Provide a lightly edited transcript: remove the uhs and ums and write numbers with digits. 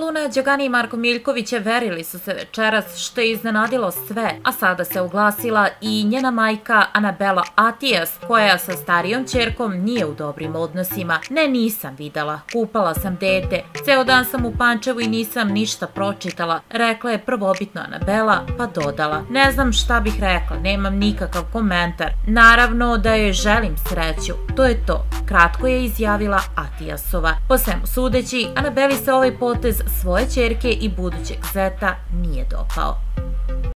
Luna Đogani i Marko Miljković verili su se večeras, što je iznenadilo sve, a sada se oglasila i njena majka Anabela Atijas, koja sa starijom ćerkom nije u dobrim odnosima. Ne, nisam videla, kupala sam dete, ceo dan sam u Pančevu i nisam ništa pročitala, rekla je prvobitno Anabela, pa dodala: ne znam šta bih rekla, nemam nikakav komentar. Naravno da joj želim sreću, to je to, kratko je izjavila Atijasova. Po svemu sudeći, Anabeli se ovaj potez svoje ćerke i budućeg zeta nije dopao.